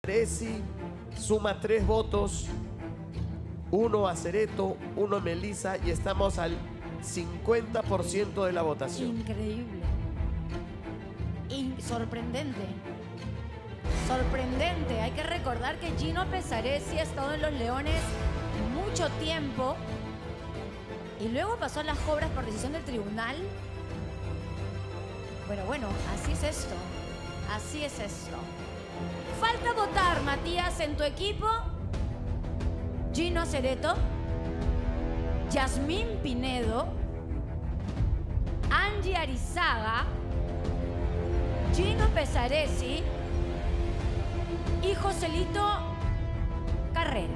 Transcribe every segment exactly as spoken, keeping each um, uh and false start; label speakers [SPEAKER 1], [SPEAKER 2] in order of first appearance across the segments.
[SPEAKER 1] Pesaresi suma tres votos, uno Acereto, uno Melissa, y estamos al cincuenta por ciento de la votación.
[SPEAKER 2] Increíble. Y sorprendente. Sorprendente. Hay que recordar que Gino Pesaresi ha estado en los Leones mucho tiempo y luego pasó a las Cobras por decisión del tribunal. Bueno, bueno, así es esto. Así es esto. Falta votar, Matías, en tu equipo. Gino Acereto, Yasmín Pinedo, Angie Arizaga, Gino Pesaresi y Joselito Carrera.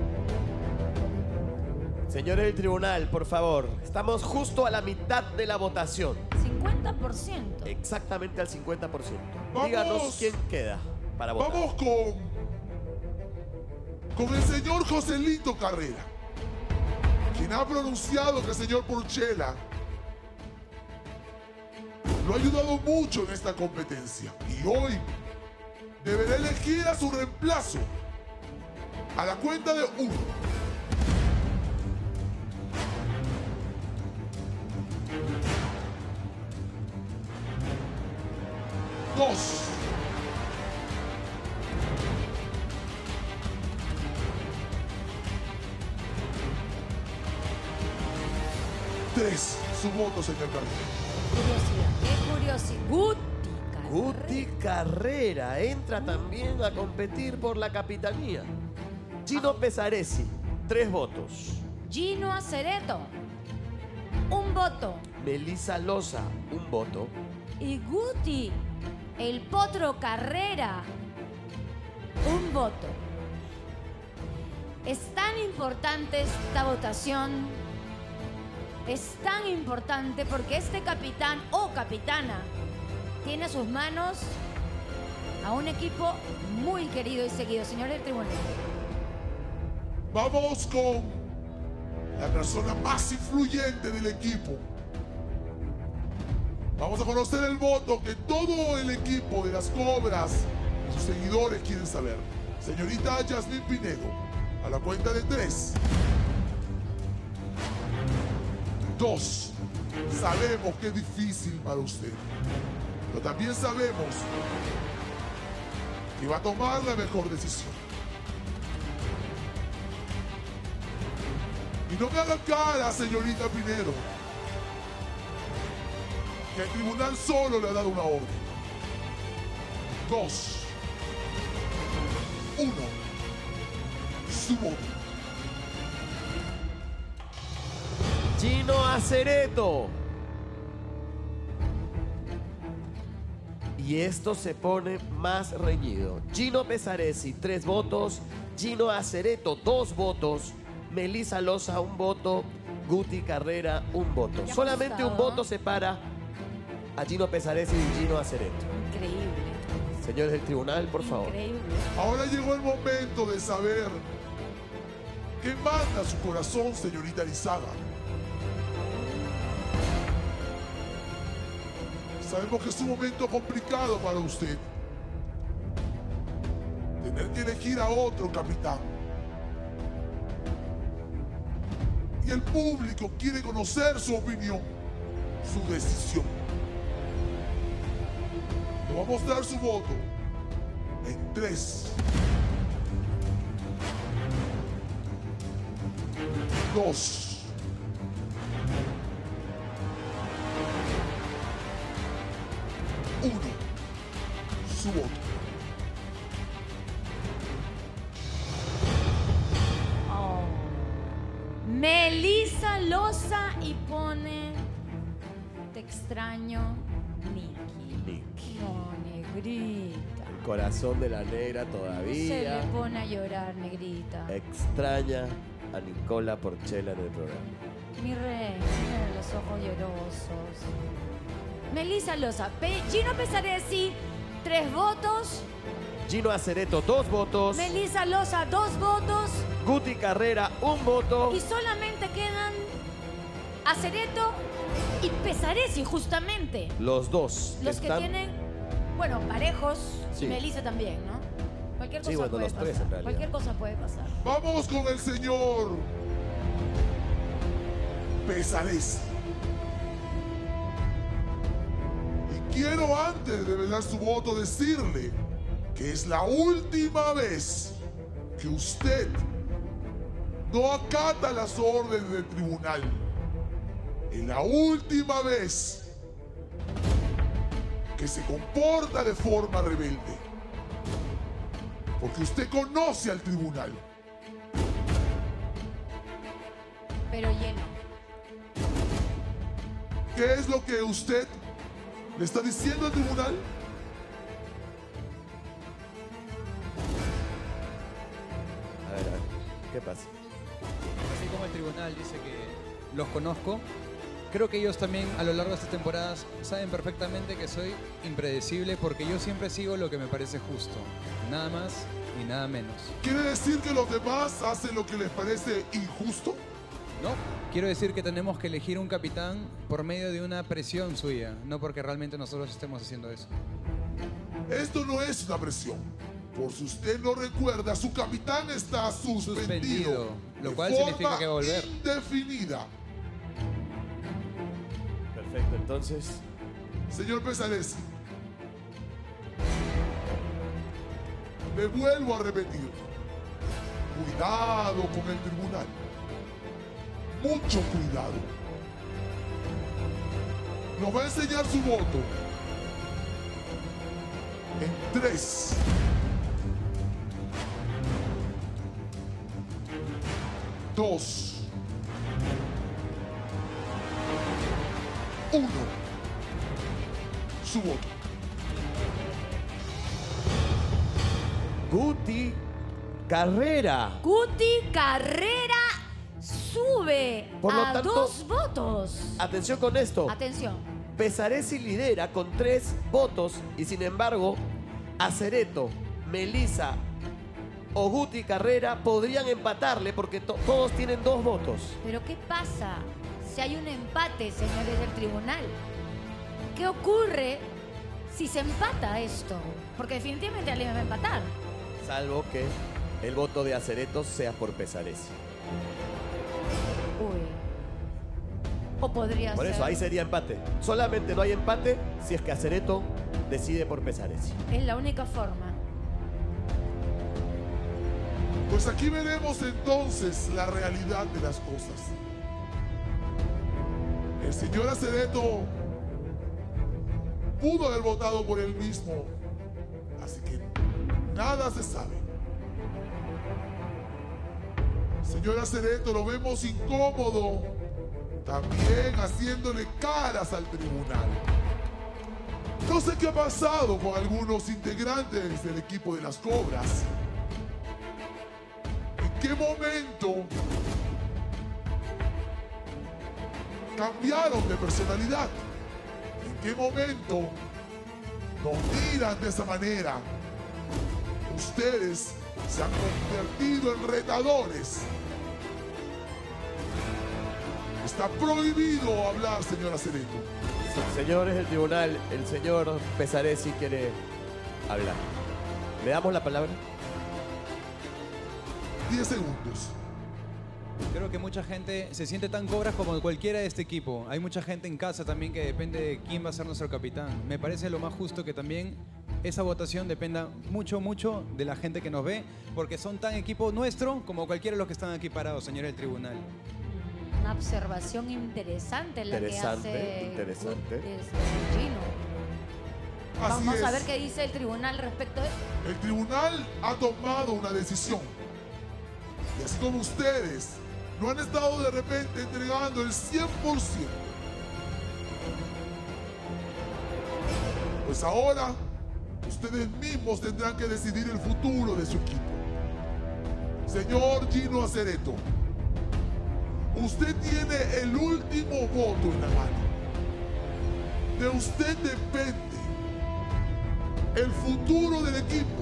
[SPEAKER 1] Señores del tribunal, por favor, estamos justo a la mitad de la votación.
[SPEAKER 2] cincuenta por ciento.
[SPEAKER 1] Exactamente al cincuenta por ciento.
[SPEAKER 3] Vamos.
[SPEAKER 1] Díganos quién queda para votar.
[SPEAKER 3] Vamos con... con el señor Joselito Carrera, quien ha pronunciado que el señor Porchela lo ha ayudado mucho en esta competencia. Y hoy deberá elegir a su reemplazo a la cuenta de uno. Dos. Tres. Su voto, señor Carrera.
[SPEAKER 2] Curiosidad. Qué curiosidad. Guti Carrera.
[SPEAKER 1] Guti Carrera entra también a competir por la capitanía. Gino Pesaresi, tres votos.
[SPEAKER 2] Gino Acereto, un voto.
[SPEAKER 1] Melissa Loza, un voto.
[SPEAKER 2] Y Guti, el Potro Carrera, un voto. Es tan importante esta votación, es tan importante porque este capitán o capitana tiene a sus manos a un equipo muy querido y seguido. Señor del tribunal.
[SPEAKER 3] Vamos con la persona más influyente del equipo. Vamos a conocer el voto que todo el equipo de las Cobras y sus seguidores quieren saber. Señorita Yasmín Pinedo, a la cuenta de tres. Dos. Sabemos que es difícil para usted, pero también sabemos que va a tomar la mejor decisión. Y no me haga cara, señorita Pinedo, que el tribunal solo le ha dado una orden. Dos. Uno. Su voto.
[SPEAKER 1] Gino Acereto. Y esto se pone más reñido. Gino Pesaresi, tres votos. Gino Acereto, dos votos. Melissa Loza, un voto. Guti Carrera, un voto.
[SPEAKER 2] Ya
[SPEAKER 1] Solamente un
[SPEAKER 2] gustado.
[SPEAKER 1] voto separa a Gino Pesaresi y Gino Acereto.
[SPEAKER 2] Increíble.
[SPEAKER 1] Señores del tribunal, por favor.
[SPEAKER 2] Increíble.
[SPEAKER 3] Ahora llegó el momento de saber qué manda su corazón, señorita Arizaga. Sabemos que es un momento complicado para usted. Tener que elegir a otro capitán. Y el público quiere conocer su opinión, su decisión. Le vamos a dar su voto en tres, dos, uno. Su voto.
[SPEAKER 2] Oh. Melissa Loza y pone te extraño, Nicky.
[SPEAKER 1] Nicky.
[SPEAKER 2] No, negrita.
[SPEAKER 1] El corazón de la negra
[SPEAKER 2] Se
[SPEAKER 1] todavía
[SPEAKER 2] le pone a llorar, negrita.
[SPEAKER 1] extraña a Nicola Porchela en el programa.
[SPEAKER 2] Mi rey, mira los ojos llorosos. Melissa Loza, Pe Gino Pesaresi, tres votos.
[SPEAKER 1] Gino Acereto, dos votos.
[SPEAKER 2] Melissa Loza, dos votos.
[SPEAKER 1] Guti Carrera, un voto.
[SPEAKER 2] Y solamente quedan Acereto y Pesaresi, justamente.
[SPEAKER 1] Los dos.
[SPEAKER 2] Los que
[SPEAKER 1] están-
[SPEAKER 2] tienen, bueno, parejos.
[SPEAKER 1] Sí.
[SPEAKER 2] Y Melissa también, ¿no? Cualquier cosa
[SPEAKER 1] Sí, bueno,
[SPEAKER 2] puede
[SPEAKER 1] los tres,
[SPEAKER 2] pasar.
[SPEAKER 1] en realidad.
[SPEAKER 2] Cualquier cosa puede pasar.
[SPEAKER 3] Vamos con el señor Pesaresi. Y quiero antes de velar su voto decirle que es la última vez que usted no acata las órdenes del tribunal. Es la última vez que se comporta de forma rebelde. Porque usted conoce al tribunal.
[SPEAKER 2] Pero lleno.
[SPEAKER 3] ¿Qué es lo que usted le está diciendo al tribunal?
[SPEAKER 1] A ver, a ver, ¿qué pasa?
[SPEAKER 4] Así como el tribunal dice que los conozco, creo que ellos también a lo largo de estas temporadas saben perfectamente que soy impredecible porque yo siempre sigo lo que me parece justo. Nada más y nada menos.
[SPEAKER 3] ¿Quiere decir que los demás hacen lo que les parece injusto?
[SPEAKER 4] No, quiero decir que tenemos que elegir un capitán por medio de una presión suya, no porque realmente nosotros estemos haciendo eso.
[SPEAKER 3] Esto no es una presión. Por si usted no recuerda, su capitán está suspendido.
[SPEAKER 4] Suspendido, lo
[SPEAKER 3] de
[SPEAKER 4] cual
[SPEAKER 3] forma
[SPEAKER 4] significa que va a volver.
[SPEAKER 3] Indefinida.
[SPEAKER 1] Perfecto, entonces,
[SPEAKER 3] Señor Pesaresi, le vuelvo a repetir. Cuidado con el tribunal. Mucho cuidado. Nos va a enseñar su voto. En tres. Dos. Uno. Su voto.
[SPEAKER 1] Guti Carrera.
[SPEAKER 2] Guti Carrera sube
[SPEAKER 1] Por lo
[SPEAKER 2] a
[SPEAKER 1] tanto-
[SPEAKER 2] dos votos.
[SPEAKER 1] Atención con esto.
[SPEAKER 2] Atención.
[SPEAKER 1] Pesaresi lidera con tres votos y sin embargo, Acereto, Melissa o Guti Carrera podrían empatarle porque to- todos tienen dos votos.
[SPEAKER 2] Pero ¿qué pasa si hay un empate, señores del tribunal? ¿Qué ocurre si se empata esto? Porque definitivamente alguien va a empatar.
[SPEAKER 1] Salvo que el voto de Acereto sea por Pesaresi.
[SPEAKER 2] Uy. O podría
[SPEAKER 1] Por
[SPEAKER 2] ser.
[SPEAKER 1] eso, ahí sería empate. Solamente no hay empate si es que Acereto decide por Pesaresi.
[SPEAKER 2] Es la única forma.
[SPEAKER 3] Pues aquí veremos entonces la realidad de las cosas. El señor Acereto pudo haber votado por él mismo, así que nada se sabe. Señor Acereto, lo vemos incómodo, también haciéndole caras al tribunal. No sé qué ha pasado con algunos integrantes del equipo de las Cobras. ¿En qué momento cambiaron de personalidad? ¿En qué momento nos miran de esa manera? Ustedes se han convertido en retadores. Está prohibido hablar, señor Acereto.
[SPEAKER 1] Señores del tribunal, el señor Pesaresi quiere hablar. ¿Le damos la palabra?
[SPEAKER 3] Diez segundos.
[SPEAKER 4] Creo que mucha gente se siente tan cobras como cualquiera de este equipo. Hay mucha gente en casa también que depende de quién va a ser nuestro capitán. Me parece lo más justo que también esa votación dependa mucho, mucho de la gente que nos ve, porque son tan equipo nuestro como cualquiera de los que están aquí parados, señores del tribunal.
[SPEAKER 2] Una observación interesante la
[SPEAKER 1] Interesante,
[SPEAKER 2] que hace
[SPEAKER 1] interesante.
[SPEAKER 2] este Gino.
[SPEAKER 3] Así
[SPEAKER 2] Vamos a
[SPEAKER 3] es.
[SPEAKER 2] ver qué dice el tribunal respecto a esto.
[SPEAKER 3] El tribunal ha tomado una decisión. Y así como ustedes no han estado de repente entregando el cien por ciento, pues ahora ustedes mismos tendrán que decidir el futuro de su equipo. Señor Gino Acereto, usted tiene el último voto en la mano. De usted depende el futuro del equipo.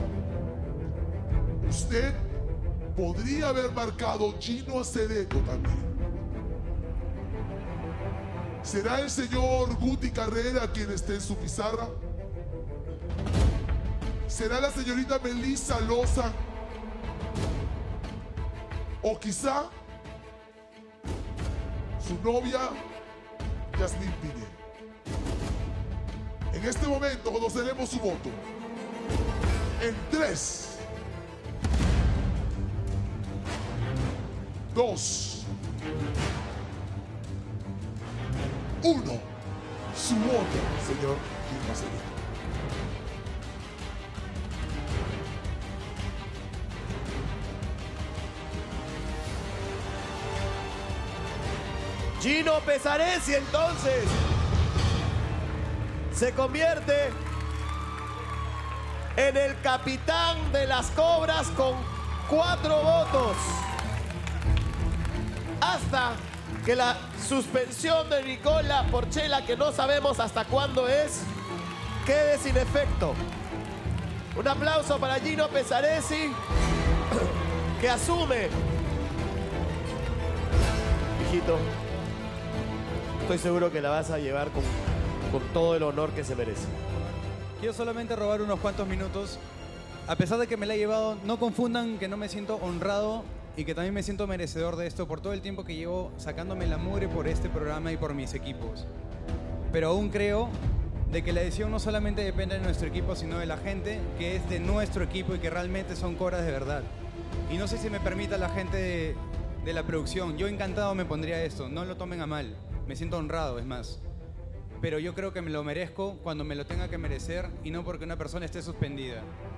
[SPEAKER 3] Usted podría haber marcado Gino Acereto también. ¿Será el señor Guti Carrera quien esté en su pizarra? ¿Será la señorita Melissa Loza? O quizá su novia Yasmín Pineda. En este momento conoceremos su voto. En tres, dos, uno. Su voto, señor Gino Acereto.
[SPEAKER 1] Gino Pesaresi entonces se convierte en el capitán de las Cobras con cuatro votos. Hasta que la suspensión de Nicola Porchela, que no sabemos hasta cuándo es, quede sin efecto. Un aplauso para Gino Pesaresi, que asume. Hijito, estoy seguro que la vas a llevar con, con todo el honor que se merece.
[SPEAKER 4] Quiero solamente robar unos cuantos minutos. A pesar de que me la he llevado, no confundan que no me siento honrado y que también me siento merecedor de esto por todo el tiempo que llevo sacándome la mugre por este programa y por mis equipos. Pero aún creo de que la decisión no solamente depende de nuestro equipo, sino de la gente que es de nuestro equipo y que realmente son cobras de verdad. Y no sé si me permita la gente de, de la producción. Yo encantado me pondría esto, no lo tomen a mal. Me siento honrado, es más. Pero yo creo que me lo merezco cuando me lo tenga que merecer y no porque una persona esté suspendida.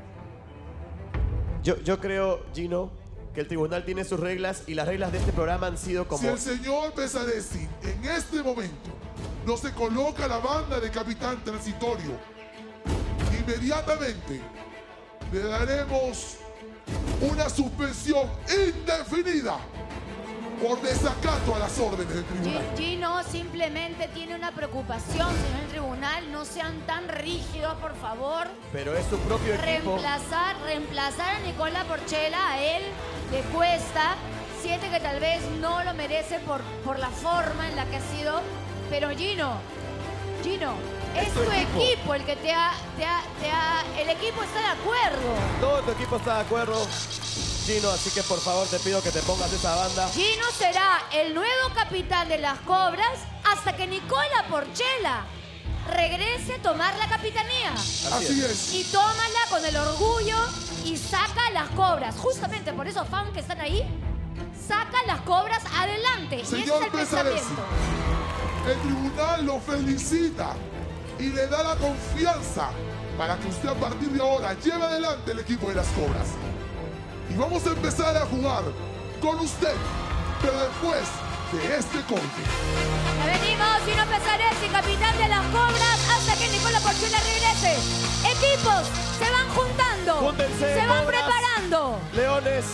[SPEAKER 1] Yo, yo creo, Gino, que el tribunal tiene sus reglas y las reglas de este programa han sido como...
[SPEAKER 3] Si el señor Pesaresi en este momento no se coloca la banda de capitán transitorio, inmediatamente le daremos una suspensión indefinida por desacato a las órdenes del tribunal.
[SPEAKER 2] Gino simplemente tiene una preocupación, señor del tribunal. No sean tan rígidos, por favor.
[SPEAKER 1] Pero es su propio equipo.
[SPEAKER 2] Reemplazar, reemplazar a Nicola Porchela, a él le cuesta. Siente que tal vez no lo merece por, por la forma en la que ha sido. Pero Gino, Gino, es, es tu equipo. equipo el que te ha, te, ha, te ha... El equipo está de acuerdo.
[SPEAKER 1] Todo tu equipo está de acuerdo, Gino, así que por favor te pido que te pongas esa banda.
[SPEAKER 2] Gino será el nuevo capitán de las Cobras hasta que Nicola Porchela regrese a tomar la capitanía.
[SPEAKER 3] Así, Así es. es.
[SPEAKER 2] Y tómala con el orgullo y saca las Cobras. Justamente por esos fans que están ahí, saca las Cobras adelante.
[SPEAKER 3] Señor
[SPEAKER 2] y ese es el
[SPEAKER 3] Pesaresi,
[SPEAKER 2] pensamiento.
[SPEAKER 3] El tribunal lo felicita y le da la confianza para que usted a partir de ahora lleve adelante el equipo de las Cobras. Y vamos a empezar a jugar con usted, pero después de este corte.
[SPEAKER 2] Ya venimos, Gino Pesaresi, capitán de las Cobras, hasta que Nicola Porchela regrese. Equipos se van juntando,
[SPEAKER 1] Júntense,
[SPEAKER 2] se van
[SPEAKER 1] Cobras,
[SPEAKER 2] preparando.
[SPEAKER 1] Leones.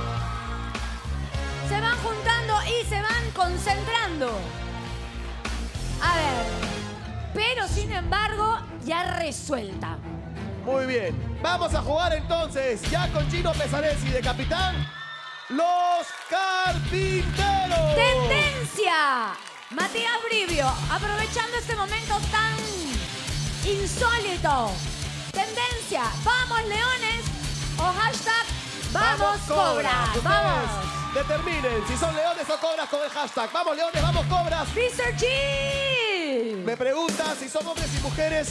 [SPEAKER 2] Se van juntando y se van concentrando. A ver, pero sin embargo, ya resuelta.
[SPEAKER 1] Muy bien, vamos a jugar entonces, ya con Gino Pesaresi de capitán, los Carpinteros.
[SPEAKER 2] ¡Tendencia! Matías Brivio, aprovechando este momento tan insólito. ¡Tendencia! ¡Vamos, Leones! O hashtag ¡Vamos, Cobras!
[SPEAKER 1] Ustedes
[SPEAKER 2] ¡Vamos!
[SPEAKER 1] determinen si son leones o cobras con el hashtag ¡Vamos, Leones, vamos, Cobras!
[SPEAKER 2] ¡mister G!
[SPEAKER 1] Me pregunta si son hombres y mujeres.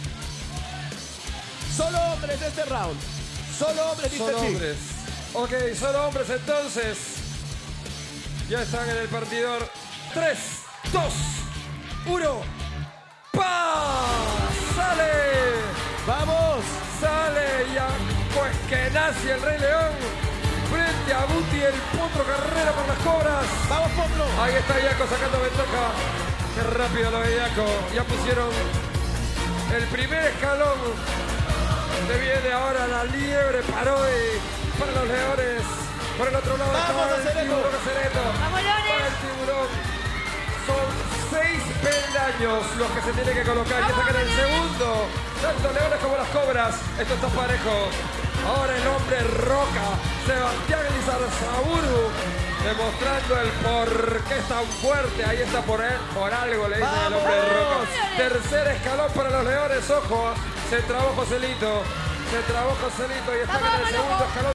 [SPEAKER 1] Solo hombres de este round. Solo hombres, mister
[SPEAKER 5] Solo
[SPEAKER 1] G.
[SPEAKER 5] hombres. Ok, solo hombres entonces. Ya están en el partidor. tres, dos, uno. ¡Pah! ¡Sale!
[SPEAKER 1] ¡Vamos!
[SPEAKER 5] Sale ya. Pues que nace el Rey León. Frente a Buti, el Potro Carrera por las Cobras.
[SPEAKER 1] ¡Vamos, Potro!
[SPEAKER 5] Ahí está Yaco sacando ventaja. Qué rápido lo de Yaco. Ya pusieron el primer escalón. Se viene ahora la liebre Parodi para los Leones. Por el otro lado
[SPEAKER 1] ¡Vamos,
[SPEAKER 5] está el
[SPEAKER 1] Acereto!
[SPEAKER 5] tiburón Acereto.
[SPEAKER 2] ¡Vamos, Leones!
[SPEAKER 5] Para el tiburón. Son seis peldaños los que se tienen que colocar. Ya
[SPEAKER 2] ¡Vamos,
[SPEAKER 5] sacan el
[SPEAKER 2] Leones!
[SPEAKER 5] segundo. Tanto Leones como las Cobras. Esto está parejo. Ahora el hombre Roca, Sebastián Elizarzaburu, demostrando el por qué es tan fuerte. Ahí está por él, por algo le dice el hombre
[SPEAKER 1] ¡Vamos!
[SPEAKER 5] Roca. Tercer escalón para los Leones, ojo. Se trabó Joselito. Se trabó Joselito y está
[SPEAKER 2] Vamos,
[SPEAKER 5] en el
[SPEAKER 2] vamos,
[SPEAKER 5] segundo
[SPEAKER 2] loco.
[SPEAKER 5] escalón.